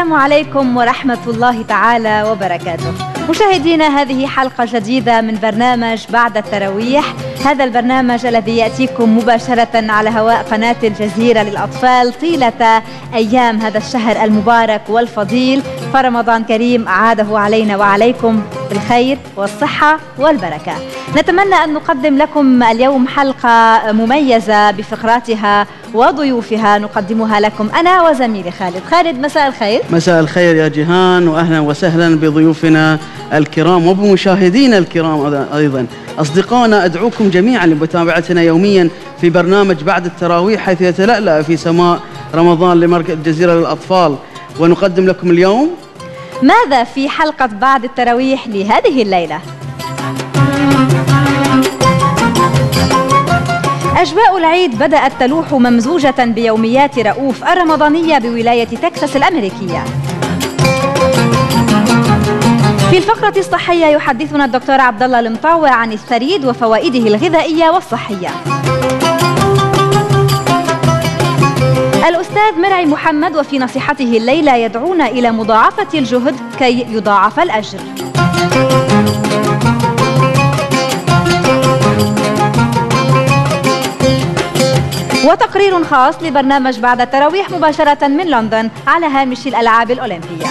السلام عليكم ورحمة الله تعالى وبركاته. مشاهدينا، هذه حلقة جديدة من برنامج بعد التراويح. هذا البرنامج الذي يأتيكم مباشرة على هواء قناة الجزيرة للأطفال طيلة أيام هذا الشهر المبارك والفضيل، فرمضان كريم أعاده علينا وعليكم بالخير والصحة والبركة. نتمنى أن نقدم لكم اليوم حلقة مميزة بفقراتها وضيوفها نقدمها لكم أنا وزميلي خالد. خالد، مساء الخير. مساء الخير يا جيهان، وأهلا وسهلا بضيوفنا الكرام وبمشاهدينا الكرام أيضا. أصدقائنا، أدعوكم جميعا لمتابعتنا يوميا في برنامج بعد التراويح، حيث يتلألأ في سماء رمضان لمركز الجزيرة للأطفال. ونقدم لكم اليوم ماذا في حلقة بعد التراويح لهذه الليلة؟ أجواء العيد بدأت تلوح ممزوجة بيوميات رؤوف الرمضانية بولاية تكساس الأمريكية. في الفقرة الصحية يحدثنا الدكتور عبد الله المطاوع عن الثريد وفوائده الغذائية والصحية. الأستاذ مرعي محمد وفي نصيحته الليلة يدعونا إلى مضاعفة الجهد كي يضاعف الأجر. وتقرير خاص لبرنامج بعد التراويح مباشرة من لندن على هامش الألعاب الأولمبية.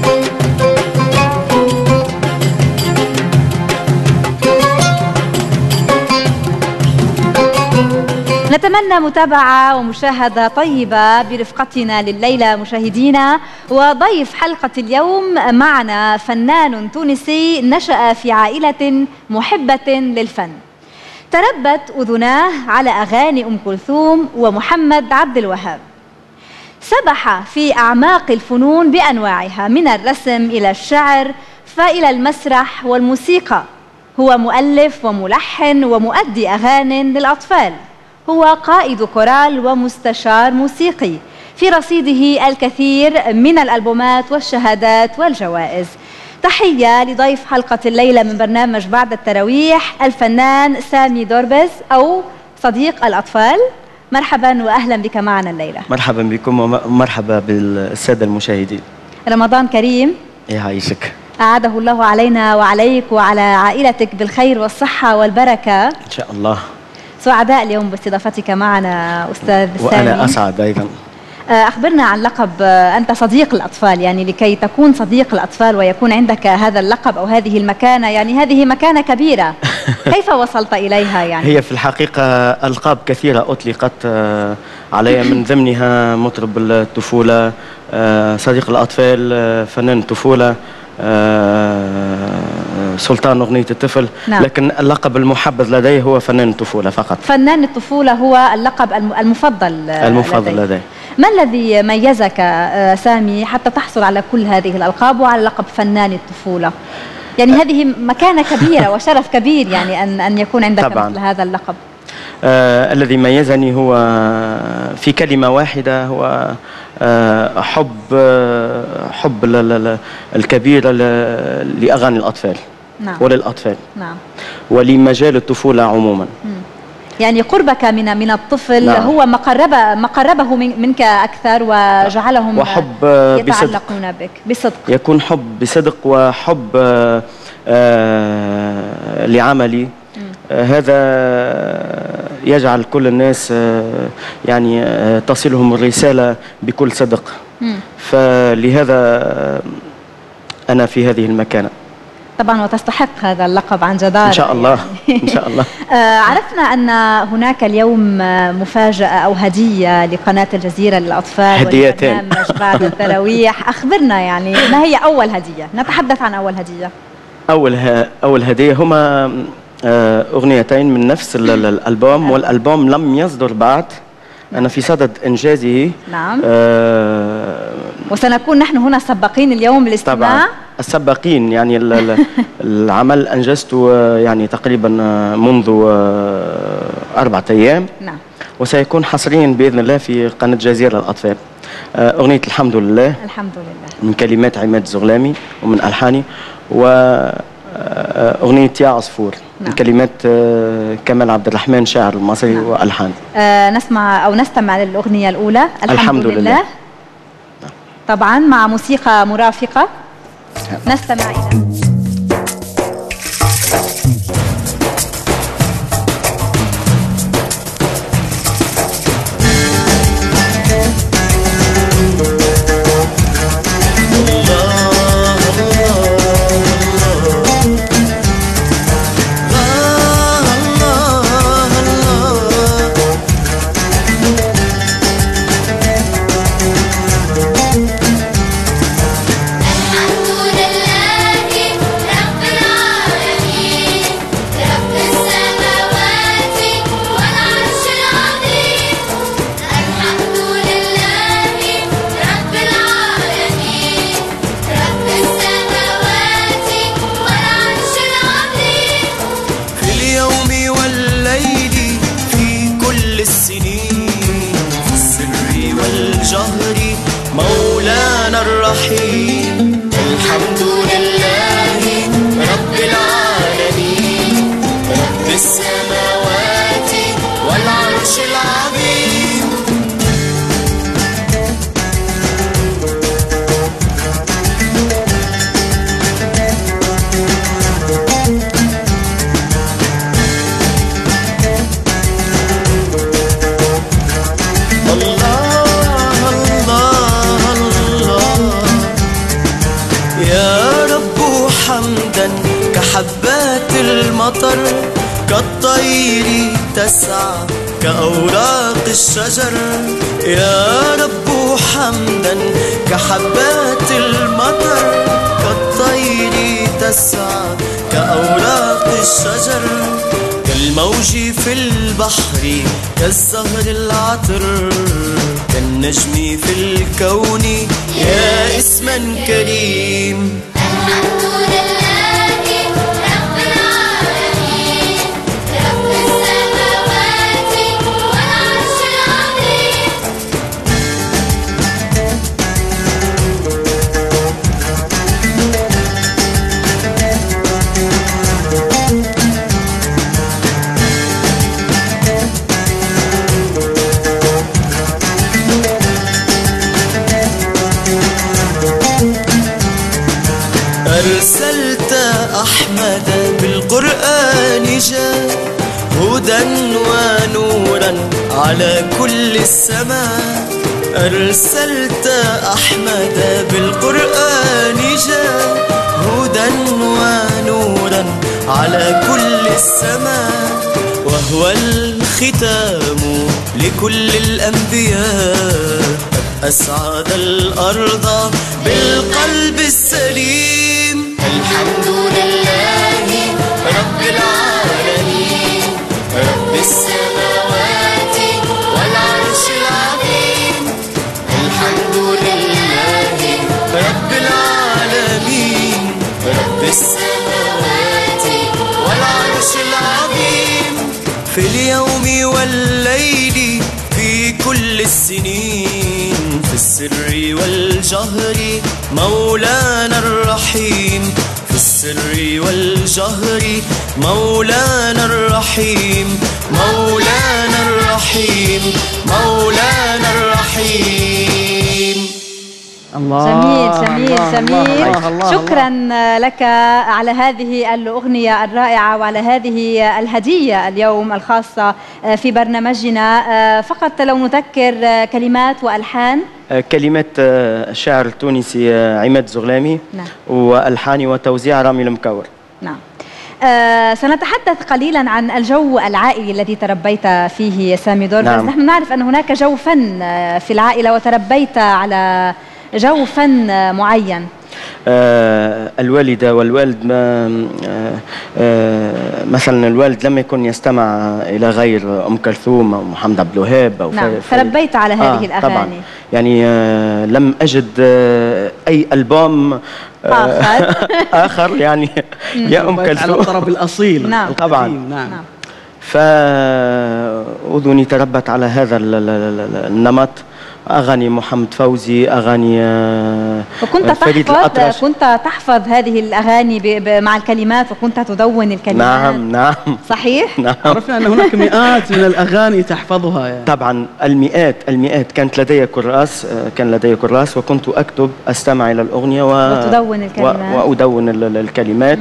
نتمنى متابعة ومشاهدة طيبة برفقتنا لليلة مشاهدينا. وضيف حلقة اليوم معنا فنان تونسي نشأ في عائلة محبة للفن، تربت أذناه على أغاني أم كلثوم ومحمد عبد الوهاب، سبح في أعماق الفنون بأنواعها من الرسم إلى الشعر فإلى المسرح والموسيقى. هو مؤلف وملحن ومؤدي أغاني للأطفال، هو قائد كورال ومستشار موسيقي، في رصيده الكثير من الألبومات والشهادات والجوائز. تحية لضيف حلقة الليلة من برنامج بعد التراويح الفنان سامي دوربز أو صديق الأطفال. مرحبا وأهلا بك معنا الليلة. مرحبا بكم ومرحبا بالسادة المشاهدين. رمضان كريم. يعيشك. أعاده الله علينا وعليك وعلى عائلتك بالخير والصحة والبركة إن شاء الله. سعداء اليوم باستضافتك معنا أستاذ سامي. وأنا أسعد أيضا. أخبرنا عن لقب، أنت صديق الأطفال، يعني لكي تكون صديق الأطفال ويكون عندك هذا اللقب أو هذه المكانة، يعني هذه مكانة كبيرة. كيف وصلت إليها يعني؟ هي في الحقيقة ألقاب كثيرة أطلقت علي، من ضمنها مطرب الطفولة، صديق الأطفال، فنان الطفولة، سلطان أغنية الطفل. نعم. لكن اللقب المحبذ لدي هو فنان الطفولة فقط. فنان الطفولة هو اللقب المفضل لدي. ما الذي ميزك سامي حتى تحصل على كل هذه الألقاب وعلى لقب فنان الطفولة؟ يعني هذه مكانة كبيرة وشرف كبير، يعني أن يكون عندك طبعاً مثل هذا اللقب. الذي ميزني هو في كلمة واحدة، هو حب الكبير لأغاني الأطفال. نعم. وللأطفال. نعم. ولمجال الطفولة عموما. يعني قربك من الطفل. نعم. هو ما قربه منك أكثر وجعلهم وحب يتعلقون بك بصدق. يكون حب بصدق وحب لعملي. هذا يجعل كل الناس يعني تصلهم الرسالة بكل صدق. فلهذا أنا في هذه المكانة طبعا، وتستحق هذا اللقب عن جدارة إن شاء الله. يعني. إن شاء الله. عرفنا أن هناك اليوم مفاجأة أو هدية لقناة الجزيرة للأطفال هديتين بعد التراويح. أخبرنا يعني ما هي أول هدية؟ نتحدث عن أول هدية. أول هدية هما أغنيتين من نفس الألبوم، والألبوم لم يصدر بعد. أنا في صدد إنجازه. نعم. وسنكون نحن هنا سباقين اليوم للاستماع. طبعا السباقين، يعني العمل أنجزته يعني تقريبا منذ 4 أيام. نعم. وسيكون حصريا بإذن الله في قناة جزيرة للأطفال. أغنية الحمد لله. الحمد لله. من كلمات عماد الزغلامي ومن ألحاني، وأغنية يا عصفور. نعم. من كلمات كمال عبد الرحمن شاعر المصري. نعم. وألحان. نسمع أو نستمع للأغنية الأولى الحمد لله. طبعا مع موسيقى مرافقة. نستمع إلى مولانا الرحيم. الحمد لله رب العالمين رب السماوات والعرش العظيم. كحبات المطر كالطير تسعى كأوراق الشجر. يا رب حمدا كحبات المطر كالطير تسعى كأوراق الشجر. كالموج في البحر كالزهر العطر كالنجم في الكون يا اسما كريم. الحمد لله رب العالمين رب السماوات والعرش العظيم. أرسلت أحمد بالقرآن جاء هدى ونورا على كل السماء. أرسلت أحمد بالقرآن جاء هدى ونورا على كل السماء. وهو الختام لكل الأنبياء أسعد الأرض بالقلب السليم. الحمد لله رب العالمين رب السماوات والعرش العظيم. الحمد لله رب العالمين رب السماوات والعرش العظيم. في اليوم والليل في كل السنين في السر والجهر مولانا الرحيم. في السر والجهر مولانا الرحيم مولانا الرحيم مولانا الرحيم. الله جميل جميل جميل. شكرا لك على هذه الأغنية الرائعة وعلى هذه الهدية اليوم الخاصة في برنامجنا. فقط لو نذكر كلمات وألحان. كلمات الشاعر التونسي عماد زغلامي. نعم. وألحاني وتوزيع رامي المكور. نعم. سنتحدث جو عن الجو العائلي الذي تربيت فيه سامي دوربز. نعم. نحن نعرف أن هناك جو فن في العائلة وتربيت على جو فن معين. الوالدة والوالد مثلا الوالد لم يكن يستمع إلى غير أم كلثوم أو محمد عبد الوهاب أو نعم. تربيت على هذه الأغاني طبعا. يعني لم أجد أي ألبوم آخر يعني يا أم كلثوم على الطرب الأصيل. نعم. طبعا. نعم. فأذني تربت على هذا النمط أغاني محمد فوزي، أغاني فريد وكنت الأطرش. كنت تحفظ هذه الأغاني مع الكلمات، وكنت تدون الكلمات. نعم صحيح؟ نعم. عرفنا أن هناك مئات من الأغاني تحفظها يعني. طبعا المئات كانت لدي كراس وكنت أكتب، أستمع إلى الأغنية وتدون الكلمات. وأدون الكلمات.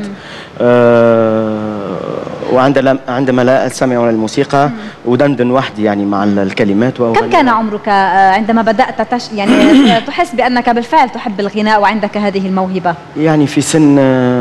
وعندما لا أستمع إلى الموسيقى أدندن وحدي يعني مع الكلمات. كم كان عمرك عندما بدأت يعني تحس بأنك بالفعل تحب الغناء وعندك هذه الموهبة؟ يعني في سن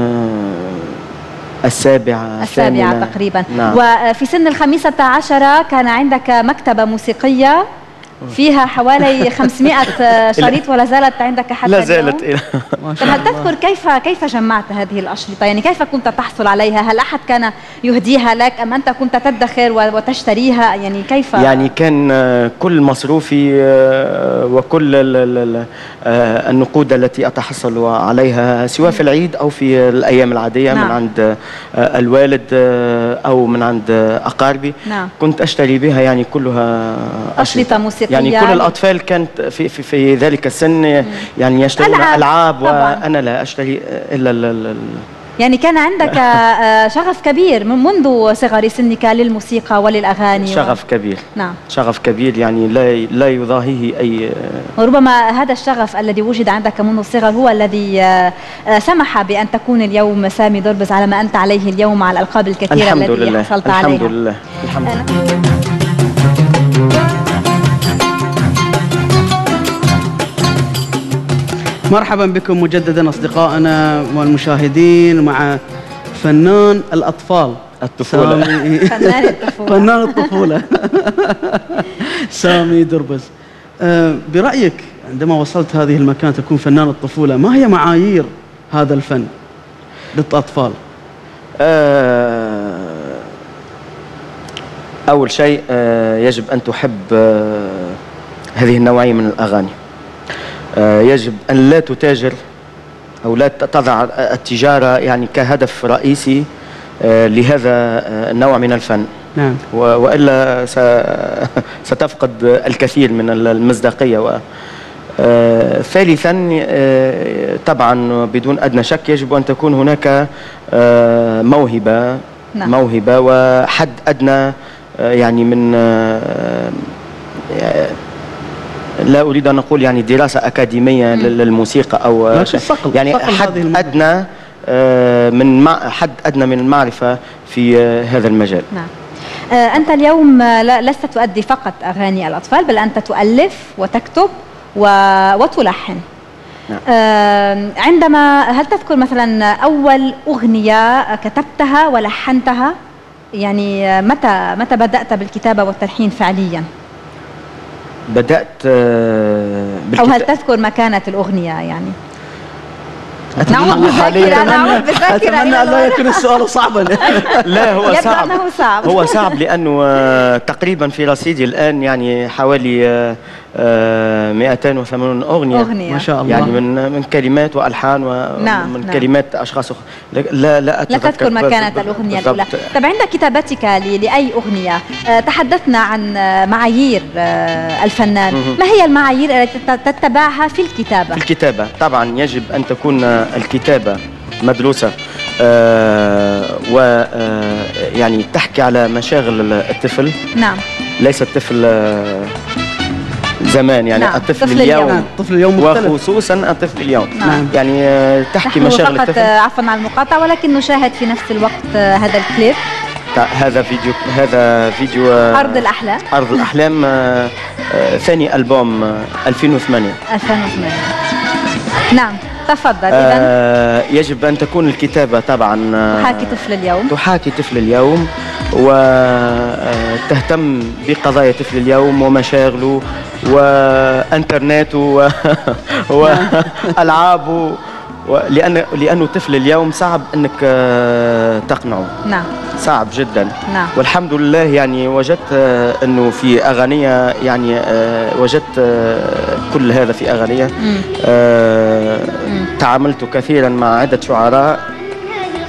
السابعة تقريبا. نعم. وفي سن 15 كان عندك مكتبة موسيقية فيها حوالي 500 شريط، ولا زالت عندك حتى لا زالت اليوم؟ طب هل تذكر كيف جمعت هذه الأشرطة؟ يعني كيف كنت تحصل عليها؟ هل أحد كان يهديها لك أم أنت كنت تدخر وتشتريها؟ يعني كيف؟ يعني كان كل مصروفي وكل النقود التي أتحصل عليها سواء في العيد أو في الأيام العادية. نعم. من عند الوالد أو من عند أقاربي. نعم. كنت أشتري بها يعني كلها أشرطة موسيقية. يعني كل الأطفال كانت في ذلك السن يعني يشترون ألعاب، وأنا لا أشتري إلا يعني كان عندك شغف كبير منذ صغر سنك للموسيقى وللأغاني. شغف كبير. نعم. شغف كبير يعني لا يضاهيه أي. وربما هذا الشغف الذي وجد عندك منذ الصغر هو الذي سمح بأن تكون اليوم سامي دربز على ما أنت عليه اليوم، مع الألقاب الكثيرة التي حصلت عليها. الحمد لله. الحمد لله. مرحبا بكم مجددا أصدقائنا والمشاهدين مع فنان الأطفال، الطفولة. فنان الطفولة سامي دربز. برأيك عندما وصلت هذه المكان تكون فنان الطفولة، ما هي معايير هذا الفن للأطفال؟ أول شيء يجب أن تحب هذه النوعية من الأغاني. يجب أن لا تتاجر أو لا تضع التجارة يعني كهدف رئيسي لهذا النوع من الفن. نعم. وإلا ستفقد الكثير من المصداقية. ثالثا طبعا بدون أدنى شك يجب أن تكون هناك موهبة. نعم. موهبة وحد أدنى يعني من لا أريد أن أقول يعني دراسة أكاديمية للموسيقى أو يعني حد أدنى حد أدنى من المعرفة في هذا المجال. نعم. أنت اليوم لست تؤدي فقط أغاني الأطفال، بل أنت تؤلف وتكتب وتلحن. نعم. هل تذكر مثلا أول أغنية كتبتها ولحنتها؟ يعني متى بدأت بالكتابة والتلحين فعليا؟ بدأت أو هل تذكر ما كانت الأغنية يعني؟ أتمنى أن لا يكون السؤال صعبا. لا هو صعب. أنه صعب. هو صعب لأنه تقريبا في رصيدي الآن يعني حوالي 280 أغنية. ما شاء الله. يعني من كلمات وألحان ومن كلمات أشخاص لا تذكر ما كانت الأغنية الأولى. طب عند كتابتك لأي أغنية تحدثنا عن معايير الفنان. ما هي المعايير التي تتبعها في الكتابة؟ في الكتابة طبعا يجب أن تكون الكتابة مدروسة ويعني تحكي على مشاغل الطفل. نعم. ليس الطفل زمان يعني. نعم. الطفل اليوم. الطفل اليوم مختلف. وخصوصا الطفل اليوم. نعم. يعني تحكي مشاغل الطفل. عفوا على المقاطعة، ولكن نشاهد في نفس الوقت هذا الكليب. هذا فيديو أرض الأحلام. أرض الأحلام ثاني ألبوم 2008. نعم تفضل. يجب أن تكون الكتابة طبعا تحاكي طفل اليوم. تحاكي طفل اليوم وتهتم بقضايا طفل اليوم ومشاغله وانترنته وألعابه لأنه طفل اليوم صعب أنك تقنعه. نعم. صعب جدا. نعم. والحمد لله يعني وجدت أنه في أغنية يعني وجدت كل هذا في أغنية. تعاملت كثيرا مع عدة شعراء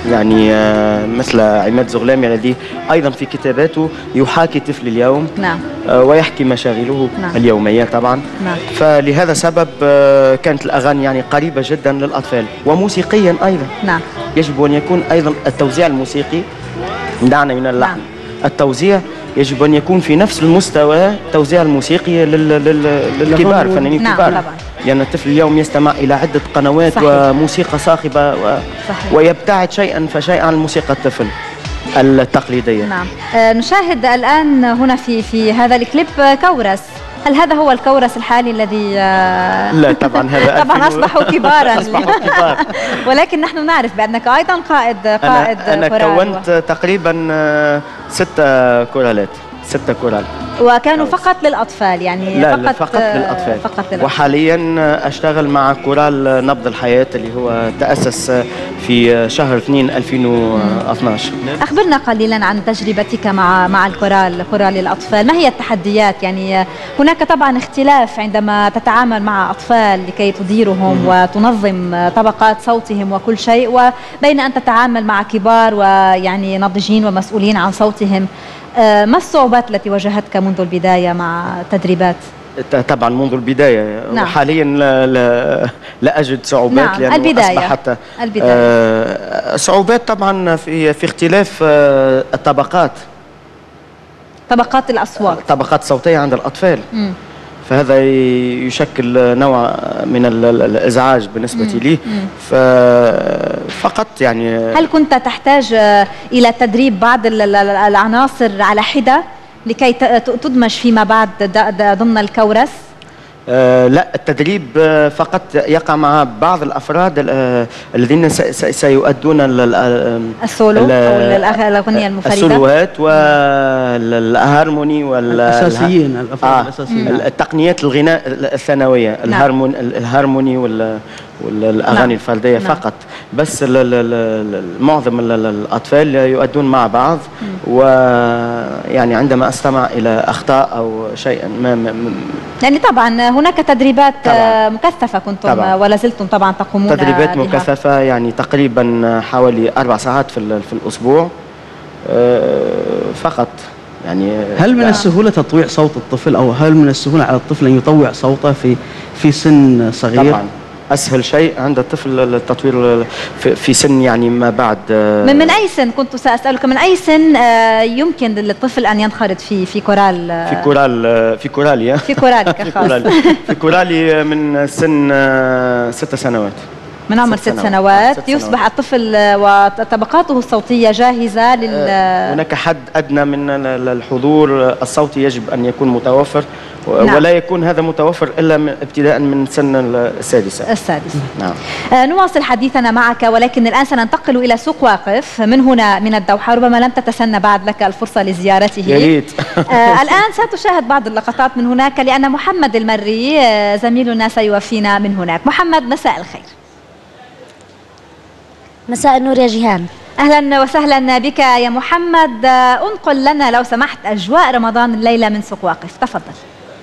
يعني مثل عماد زغلامي الذي أيضا في كتاباته يحاكي طفل اليوم. نعم. ويحكي مشاغله نعم. اليومية طبعا. نعم. فلهذا سبب كانت الأغاني يعني قريبة جدا للأطفال وموسيقيا أيضا. نعم. يجب أن يكون أيضا التوزيع الموسيقي، دعنا من اللحن. نعم. التوزيع يجب أن يكون في نفس المستوى التوزيع الموسيقي للكبار، فنانين نعم كبار. طبعا. لأن يعني الطفل اليوم يستمع إلى عدة قنوات صحيح. وموسيقى صاخبة ويبتعد شيئا فشيئا عن موسيقى الطفل التقليدية. نعم. نشاهد الآن هنا في هذا الكليب كورس. هل هذا هو الكورس الحالي الذي لا طبعا هذا طبعا أصبحوا كبارا. أصبحوا كبار. ولكن نحن نعرف بأنك أيضا قائد أنا كورال كونت تقريبا 6 كورالات، 6 كورال. وكانوا فقط للأطفال يعني؟ لا فقط للأطفال. فقط للأطفال. وحاليا أشتغل مع كورال نبض الحياة اللي هو تأسس في شهر 2 2012. أخبرنا قليلا عن تجربتك مع كورال الأطفال. ما هي التحديات؟ يعني هناك طبعا اختلاف عندما تتعامل مع أطفال لكي تديرهم وتنظم طبقات صوتهم وكل شيء، وبين أن تتعامل مع كبار ويعني ناضجين ومسؤولين عن صوتهم. ما الصعوبات التي واجهتك منذ البداية مع التدريبات؟ طبعا منذ البداية. نعم. وحاليا لا أجد صعوبات. نعم. لأنه البداية. أصبحت البداية. صعوبات طبعا في اختلاف الطبقات، طبقات الأصوات، طبقات صوتية عند الأطفال. فهذا يشكل نوع من الإزعاج بالنسبة لي. فقط يعني هل كنت تحتاج إلى تدريب بعض العناصر على حدة لكي تدمج فيما بعد ضمن الكورس؟ لا، التدريب فقط يقع مع بعض الأفراد الذين سيؤدون السولو أو الأغنية المنفردة، السولوهات والهارموني الأساسيين، الأفراد الأساسيين. التقنيات الغناء الثانوية. نعم. الهارموني والأغاني نعم. الفردية. نعم. فقط. بس معظم الأطفال يؤدون مع بعض. ويعني عندما أستمع إلى أخطاء أو شيئا يعني طبعا هناك تدريبات طبعاً مكثفة كنتم طبعاً ولا زلتم طبعا تقومون تدريبات مكثفة، يعني تقريبا حوالي 4 ساعات في الأسبوع فقط. يعني هل من السهولة تطويع صوت الطفل، أو هل من السهولة على الطفل أن يطوع صوته في سن صغير؟ طبعا أسهل شيء عند الطفل التطوير في سن يعني ما بعد. من أي سن كنت سأسألك، من أي سن يمكن للطفل أن ينخرط في كورال؟ في كورالي في كورالك خاص. في كورالي من سن 6 سنوات. من عمر 6 سنوات يصبح الطفل وطبقاته الصوتية جاهزة هناك حد أدنى من الحضور الصوتي يجب أن يكون متوفر. نعم. ولا يكون هذا متوفر إلا ابتداء من سن السادسة. نعم. نواصل حديثنا معك، ولكن الآن سننتقل إلى سوق واقف من هنا من الدوحة. ربما لم تتسنى بعد لك الفرصة لزيارته. يا ريت. الآن ستشاهد بعض اللقطات من هناك، لأن محمد المري زميلنا سيوفينا من هناك. محمد، مساء الخير. مساء النور يا جيهان. أهلا وسهلا بك يا محمد. انقل لنا لو سمحت أجواء رمضان الليلة من سوق واقف، تفضل.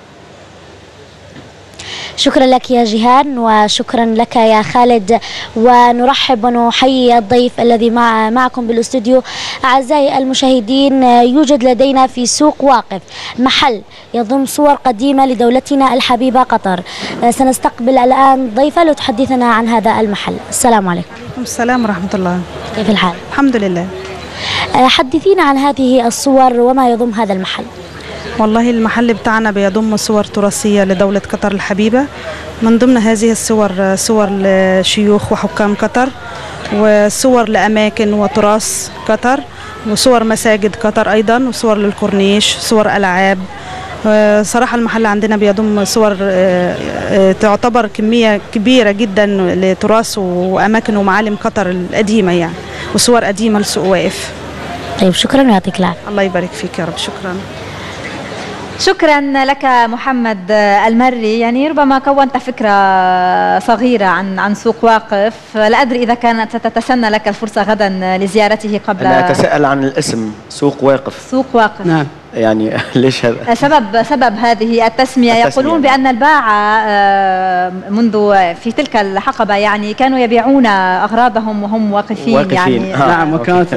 شكرا لك يا جيهان، وشكرا لك يا خالد، ونرحب ونحيي الضيف الذي معكم بالاستوديو. أعزائي المشاهدين، يوجد لدينا في سوق واقف محل يضم صور قديمة لدولتنا الحبيبة قطر. سنستقبل الآن ضيفة لتحدثنا عن هذا المحل. السلام عليكم. وعليكم السلام ورحمة الله. كيف الحال؟ الحمد لله. حدثينا عن هذه الصور وما يضم هذا المحل. والله المحل بتاعنا بيضم صور تراثية لدولة قطر الحبيبة. من ضمن هذه الصور صور لشيوخ وحكام قطر، وصور لأماكن وتراث قطر، وصور مساجد قطر أيضا، وصور للكورنيش، صور ألعاب. صراحة المحل عندنا بيضم صور تعتبر كمية كبيرة جدا لتراث وأماكن ومعالم قطر القديمة يعني، وصور قديمة لسوق واقف. طيب شكرا ويعطيك العافية. الله يبارك فيك يا رب. شكرا. شكرا لك محمد المري. يعني ربما كونت فكرة صغيرة عن سوق واقف، لا أدري إذا كانت ستتسنى لك الفرصة غدا لزيارته قبل. أنا أتساءل عن الاسم سوق واقف. سوق واقف. نعم. يعني ليش هذا؟ سبب هذه التسمية يقولون بأن الباعة منذ في تلك الحقبة يعني كانوا يبيعون أغراضهم وهم واقفين يعني. نعم، وكانت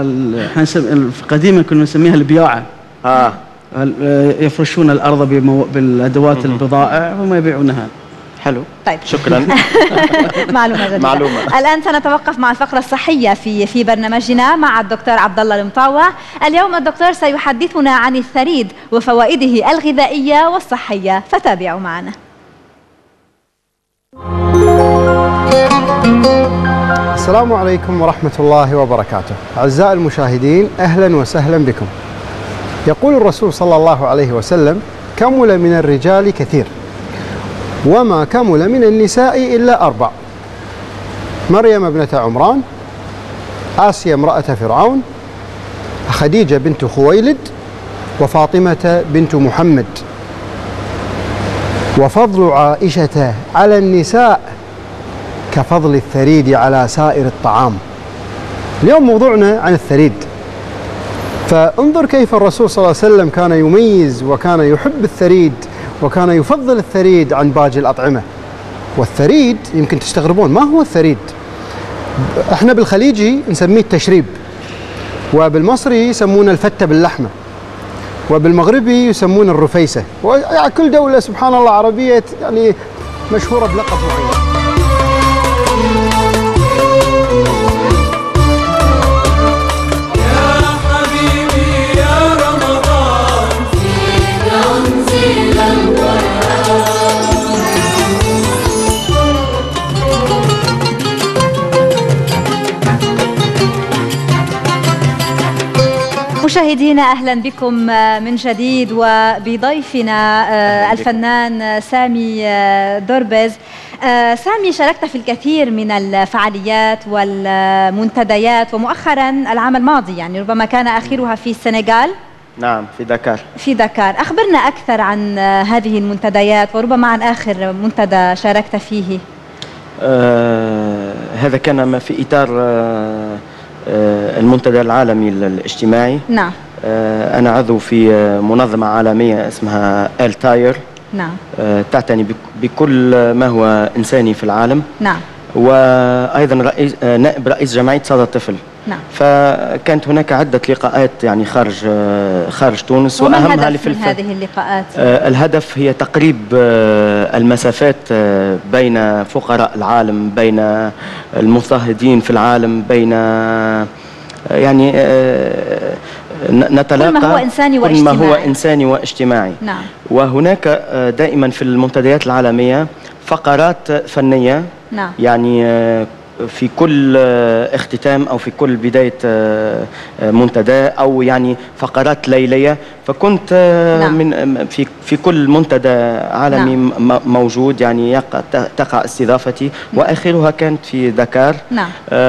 قديما كنا نسميها البياعة. يفرشون الأرض بالأدوات البضائع وما يبيعونها. حلو، طيب شكرا. معلومة جديدة. معلومة. الآن سنتوقف مع الفقرة الصحية في برنامجنا مع الدكتور عبد الله المطاوع. اليوم الدكتور سيحدثنا عن الثريد وفوائده الغذائية والصحية، فتابعوا معنا. السلام عليكم ورحمة الله وبركاته. أعزائي المشاهدين، أهلا وسهلا بكم. يقول الرسول صلى الله عليه وسلم: كمل من الرجال كثير وما كمل من النساء إلا 4: مريم ابنة عمران، آسيا امرأة فرعون، خديجة بنت خويلد، وفاطمة بنت محمد. وفضل عائشة على النساء كفضل الثريد على سائر الطعام. اليوم موضوعنا عن الثريد، فانظر كيف الرسول صلى الله عليه وسلم كان يميز وكان يحب الثريد وكان يفضل الثريد عن باقي الأطعمة. والثريد يمكن تستغربون ما هو الثريد. احنا بالخليجي نسميه التشريب، وبالمصري يسمون الفتة باللحمة، وبالمغربي يسمون الرفيسة، وكل دولة سبحان الله عربية يعني مشهورة بلقب معين. مشاهدينا أهلا بكم من جديد وبضيفنا الفنان سامي دربز. سامي، شاركت في الكثير من الفعاليات والمنتديات، ومؤخرا العام الماضي يعني ربما كان آخرها في السنغال. نعم، في دكار. في دكار. أخبرنا أكثر عن هذه المنتديات وربما عن آخر منتدى شاركت فيه. هذا كان في إطار المنتدى العالمي الاجتماعي. نعم. أنا عضو في منظمة عالمية اسمها التاير. نعم. تعتني بكل ما هو إنساني في العالم. نعم. وأيضا نائب رئيس جمعية صدى الطفل. نعم. فكانت هناك عدة لقاءات يعني خارج تونس. وما الهدف من هذه اللقاءات؟ الهدف هي تقريب المسافات بين فقراء العالم، بين المضطهدين في العالم، بين يعني نتلاقى كل ما هو إنساني واجتماعي. كل ما هو إنساني واجتماعي. نعم. وهناك دائما في المنتديات العالمية فقرات فنية. نعم. يعني في كل اختتام أو في كل بداية منتدى أو يعني فقرات ليلية. فكنت نعم. من في كل منتدى عالمي نعم. موجود، يعني تقع استضافتي، وآخرها كانت في دكار. نعم.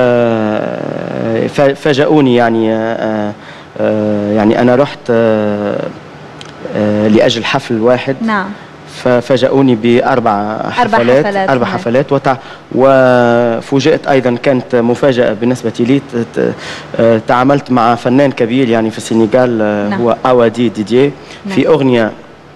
فاجأوني يعني أنا رحت لأجل حفل واحد. نعم. ففاجأوني بأربع حفلات وفوجئت أيضا، كانت مفاجأة بالنسبة لي. تعاملت مع فنان كبير يعني في السنغال. نعم. هو أوادي ديدييه. نعم. في أغنية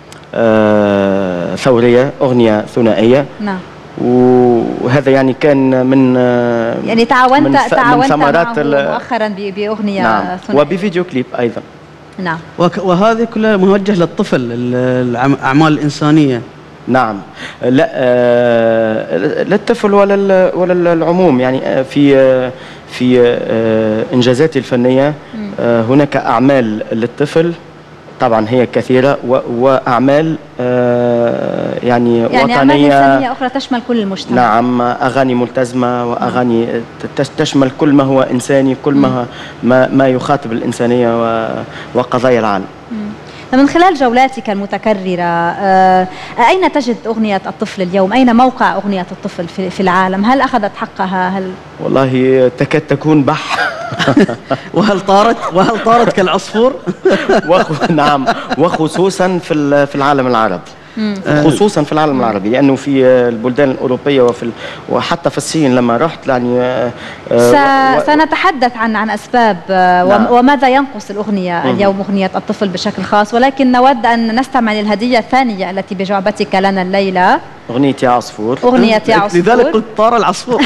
ثورية، أغنية ثنائية. نعم. وهذا يعني كان من يعني تعاونت معه مؤخرا بأغنية نعم. ثنائية وبفيديو كليب أيضا. نعم. وهذه كلها موجه للطفل، الأعمال الإنسانية. نعم. لا للطفل ولا العموم. يعني في إنجازاتي الفنية هناك أعمال للطفل طبعا هي كثيرة، وأعمال يعني وطنية، أعمال إنسانية أخرى تشمل كل المجتمع. نعم. أغاني ملتزمة وأغاني تشمل كل ما هو إنساني، كل ما يخاطب الإنسانية وقضايا العالم. من خلال جولاتك المتكررة أين تجد أغنية الطفل اليوم؟ أين موقع أغنية الطفل في العالم؟ هل أخذت حقها؟ والله تكاد تكون بح. وهل طارت كالعصفور؟ نعم، وخصوصا في العالم العربي. خصوصا في العالم العربي، لأنه في البلدان الأوروبية وحتى في الصين لما رحت يعني سنتحدث عن أسباب وماذا ينقص الأغنية اليوم، أغنية الطفل بشكل خاص، ولكن نود أن نستعمل الهدية الثانية التي بجعبتك لنا الليلة، أغنية يا عصفور. أغنية يا عصفور، لذلك قلت طار العصفور.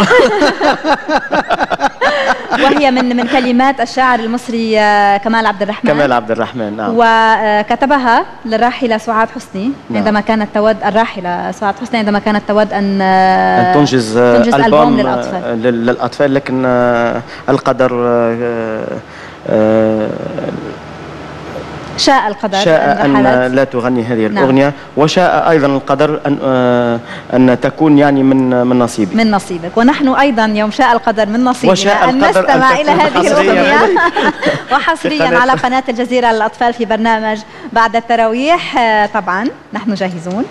وهي من كلمات الشاعر المصري كمال عبد الرحمن. كمال عبد الرحمن، نعم. وكتبها للراحلة سعاد حسني، نعم. عندما كانت تود الراحلة سعاد حسني عندما كانت تود أن تنجز ألبوم للأطفال، لكن القدر شاء القدر أن لا تغني هذه الأغنية، نعم. وشاء أيضا القدر أن تكون يعني من نصيبي، من نصيبك. ونحن أيضا يوم شاء القدر من نصيبنا أن نستمع إلى هذه الأغنية وحصريا على قناة الجزيرة للأطفال في برنامج بعد التراويح. طبعا نحن جاهزون.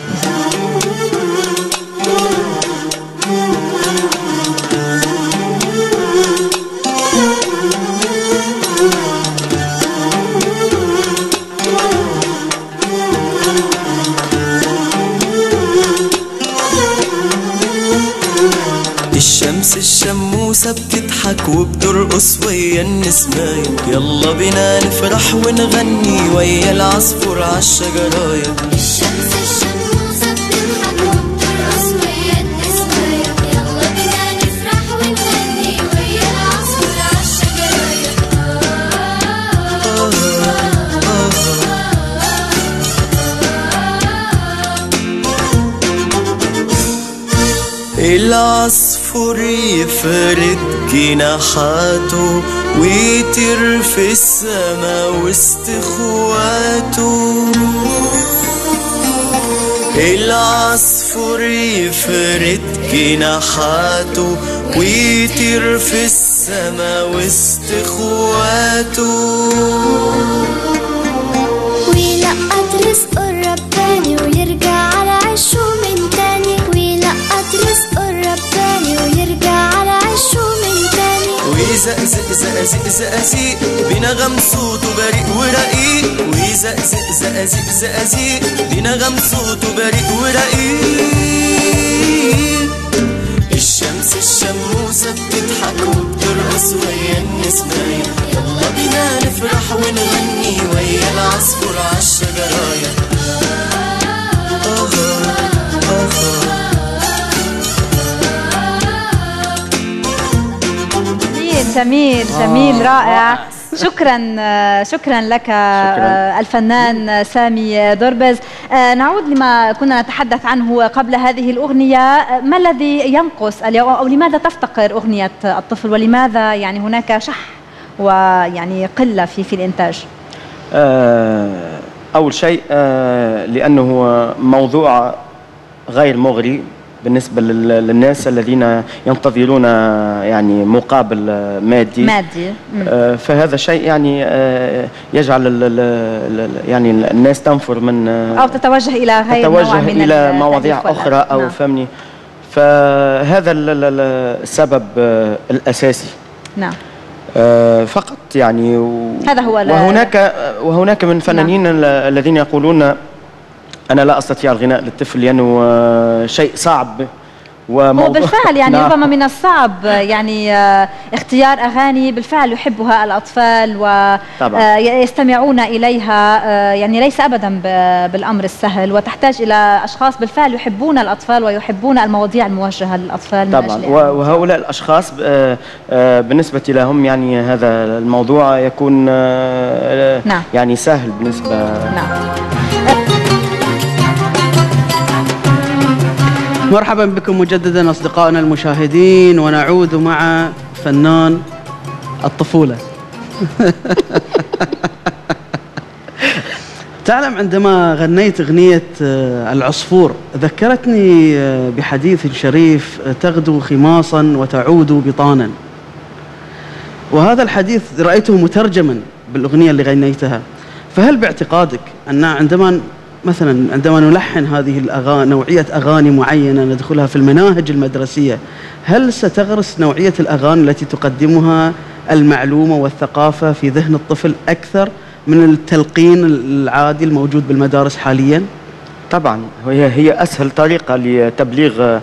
الشمس الشموسة بتضحك وبترقص ويا النسماية، يلا بينا نفرح ونغني ويا العصفور عالشجراية. الشمس الشموسة بتضحك وبترقص ويا النسماية، يلا بينا نفرح ونغني ويا العصفور عالشجراية. العصفور يفرد جناحاته ويطير في السما وسط اخواته. العصفور يفرد جناحاته ويطير في السما وسط اخواته. ويلقط رزقه الرباني ويرجع على عشه من تاني، ويلقط رزقه الرباني ويرجع على عشه من تاني. ويزقزق زقازيق زقازيق بنغم صوته بريء ورقيق، ويزقزق زقازيق زقازيق بنغم صوته بريء ورقيق. الشمس الشموسة بتضحك وبترقص ويا النسماية، يلا بينا نفرح ونغني ويا العصفور عالشجراية. جميل جميل رائع. شكرا لك الفنان سامي دربز. نعود لما كنا نتحدث عنه قبل هذه الأغنية، ما الذي ينقص اليوم أو لماذا تفتقر أغنية الطفل، ولماذا يعني هناك شح ويعني قلة في الإنتاج؟ أول شيء لأنه موضوع غير مغري بالنسبة للناس الذين ينتظرون يعني مقابل مادي. فهذا شيء يعني يجعل يعني الناس تنفر من أو تتوجه إلى غير إلى مواضيع أخرى أو نعم. فهمني. فهذا السبب الأساسي. نعم. فقط يعني هذا هو. وهناك من فنانين نعم. الذين يقولون أنا لا أستطيع الغناء للطفل لأنه شيء صعب وبالفعل يعني نعم. ربما من الصعب يعني اختيار أغاني بالفعل يحبها الأطفال ويستمعون إليها، يعني ليس أبدا بالأمر السهل، وتحتاج إلى أشخاص بالفعل يحبون الأطفال ويحبون المواضيع الموجهة للأطفال. طبعا وهؤلاء الأشخاص بالنسبة لهم يعني هذا الموضوع يكون نعم. يعني سهل بالنسبة نعم. مرحبا بكم مجددا أصدقائنا المشاهدين، ونعود مع فنان الطفولة. تعلم عندما غنيت أغنية العصفور ذكرتني بحديث شريف: تغدو خماصا وتعود بطانا. وهذا الحديث رأيته مترجما بالأغنية اللي غنيتها. فهل باعتقادك أن عندما نلحن هذه الأغاني، نوعية أغاني معينة ندخلها في المناهج المدرسية، هل ستغرس نوعية الأغاني التي تقدمها المعلومة والثقافة في ذهن الطفل أكثر من التلقين العادي الموجود بالمدارس حاليا؟ طبعا هي أسهل طريقة لتبليغ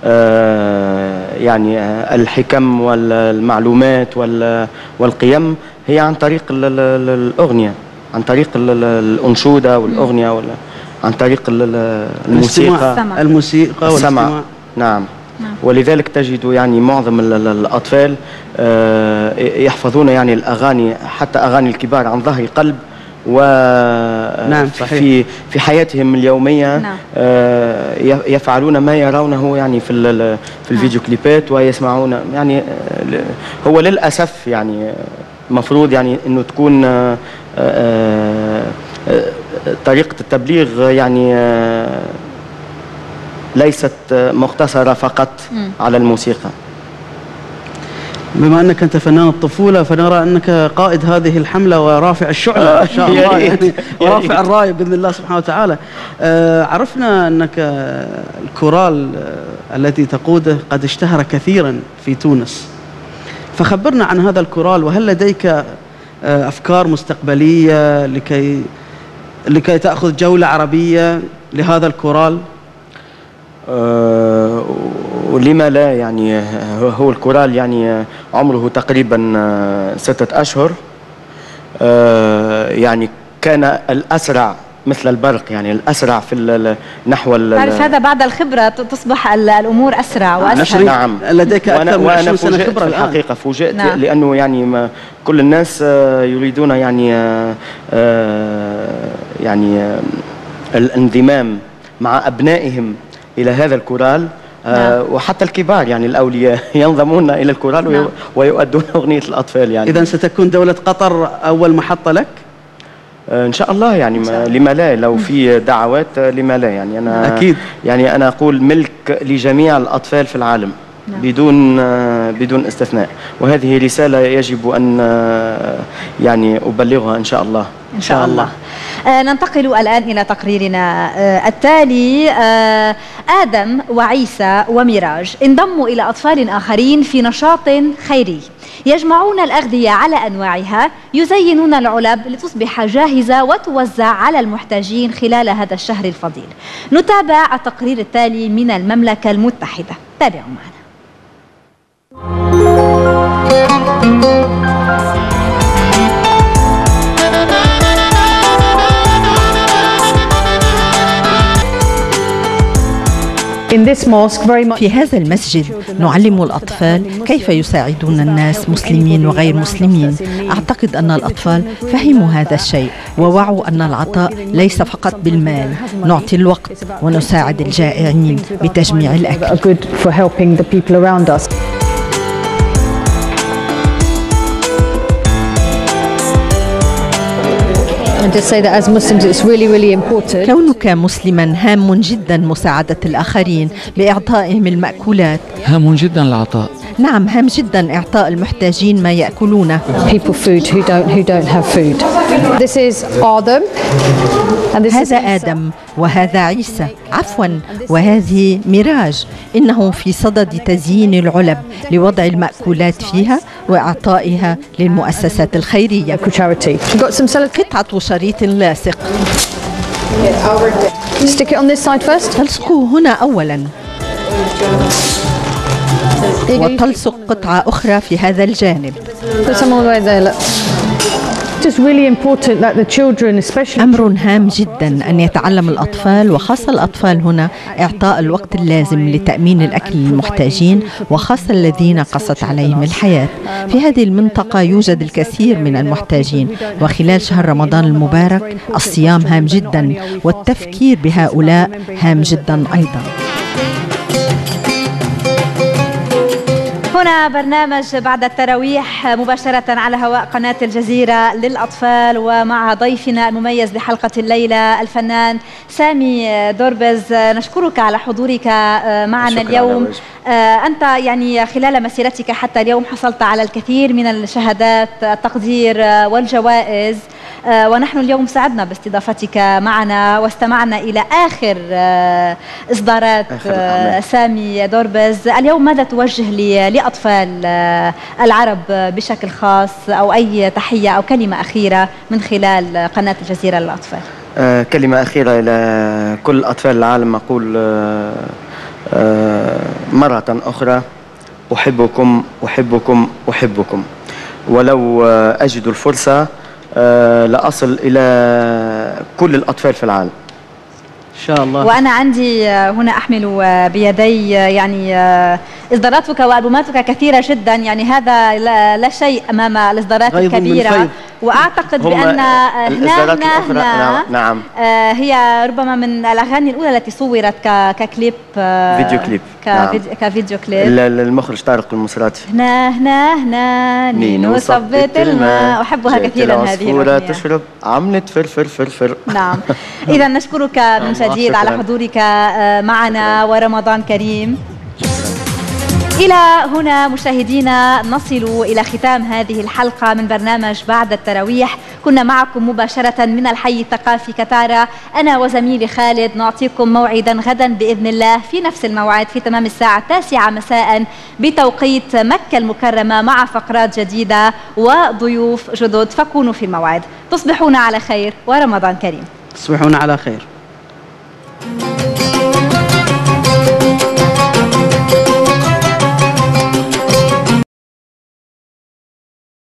يعني الحكم والمعلومات والقيم هي عن طريق الأغنية، عن طريق الأنشودة والأغنية، عن طريق الموسيقى والسمع. نعم. ولذلك تجد يعني معظم الأطفال يحفظون يعني الأغاني، حتى أغاني الكبار، عن ظهر قلب. نعم في حياتهم اليومية يفعلون ما يرونه يعني في الفيديو كليبات ويسمعون. يعني هو للأسف يعني مفروض يعني انه تكون طريقة التبليغ يعني ليست مقتصرة فقط على الموسيقى. بما أنك أنت فنان الطفولة، فنرى أنك قائد هذه الحملة ورافع الشعلة إن شاء الله يعني، ورافع الراية بإذن الله سبحانه وتعالى. عرفنا أنك الكورال الذي تقوده قد اشتهر كثيرا في تونس، فخبرنا عن هذا الكورال، وهل لديك أفكار مستقبلية لكي تأخذ جولة عربية لهذا الكورال؟ ولما لا، يعني هو الكورال يعني عمره تقريبا 6 أشهر، يعني كان الأسرع مثل البرق، يعني الأسرع في نحو تعرف هذا بعد الخبرة تصبح الأمور أسرع وأسهل. نعم. لديك أكثر من 20 سنة خبرة الآن. الحقيقة فوجئت. نعم. لأنه يعني كل الناس يريدون يعني الانضمام مع أبنائهم إلى هذا الكورال. وحتى الكبار يعني الأولياء ينضمون إلى الكورال ويؤدون أغنية الأطفال. يعني إذن ستكون دولة قطر أول محطة لك؟ إن شاء الله يعني لما لا، لو في دعوات لما لا. يعني أنا أكيد يعني أنا أقول ملك لجميع الأطفال في العالم بدون استثناء، وهذه رسالة يجب أن يعني أبلغها إن شاء الله. إن شاء الله. ننتقل الآن إلى تقريرنا التالي. آدم وعيسى وميراج انضموا إلى أطفال آخرين في نشاط خيري، يجمعون الأغذية على أنواعها، يزينون العلب لتصبح جاهزة وتوزع على المحتاجين خلال هذا الشهر الفضيل. نتابع التقرير التالي من المملكة المتحدة، تابعوا معنا. في هذا المسجد نعلم الأطفال كيف يساعدون الناس مسلمين وغير مسلمين. أعتقد أن الأطفال فهموا هذا الشيء ووعوا أن العطاء ليس فقط بالمال، نعطي الوقت ونساعد الجائعين بتجميع الأكل. كونك مسلما هام جدا مساعدة الآخرين بإعطائهم المأكولات. هام جدا العطاء. نعم، هام جدا إعطاء المحتاجين ما يأكلونه. هذا آدم وهذا عيسى، عفوا، وهذه ميراج. إنه في صدد تزيين العلب لوضع المأكولات فيها وإعطائها للمؤسسات الخيرية. قطعة شريط لاصق. تلصقه هنا أولا وتلصق قطعة أخرى في هذا الجانب. أمر هام جدا أن يتعلم الأطفال، وخاصة الأطفال هنا، إعطاء الوقت اللازم لتأمين الأكل للمحتاجين، وخاصة الذين قست عليهم الحياة. في هذه المنطقة يوجد الكثير من المحتاجين، وخلال شهر رمضان المبارك الصيام هام جدا، والتفكير بهؤلاء هام جدا أيضا. هنا برنامج بعد التراويح مباشرة على هواء قناة الجزيرة للأطفال، ومع ضيفنا المميز لحلقة الليلة الفنان سامي دوربز. نشكرك على حضورك معنا اليوم. أنت يعني خلال مسيرتك حتى اليوم حصلت على الكثير من الشهادات، التقدير والجوائز، ونحن اليوم سعدنا باستضافتك معنا واستمعنا إلى آخر إصدارات سامي دوربز. اليوم ماذا توجه لأطفال العرب بشكل خاص، أو أي تحية أو كلمة أخيرة من خلال قناة الجزيرة للأطفال؟ كلمة أخيرة إلى كل أطفال العالم، أقول مرة أخرى أحبكم أحبكم أحبكم، ولو أجد الفرصة لأصل إلى كل الأطفال في العالم إن شاء الله. وأنا عندي هنا أحمل بيدي يعني إصداراتك وألبوماتك كثيرة جدا، يعني هذا لا شيء أمام الإصدارات الكبيرة، وأعتقد بأن هنا نعم هي ربما من الأغاني الأولى التي صورت ككليب، فيديو كليب، كفيديو كليب. المخرج طارق المصراتي. هنا نينو صبت الماء، أحبها كثيرا هذه الأغنية. تشرب عملت فرفر. نعم. إذا نشكرك من جديد على حضورك معنا، ورمضان كريم. إلى هنا مشاهدينا نصل إلى ختام هذه الحلقة من برنامج بعد التراويح. كنا معكم مباشرة من الحي الثقافي كتارا، أنا وزميلي خالد. نعطيكم موعدا غدا بإذن الله في نفس الموعد في تمام الساعة 9 مساء بتوقيت مكة المكرمة، مع فقرات جديدة وضيوف جدد، فكونوا في الموعد. تصبحون على خير ورمضان كريم. تصبحون على خير.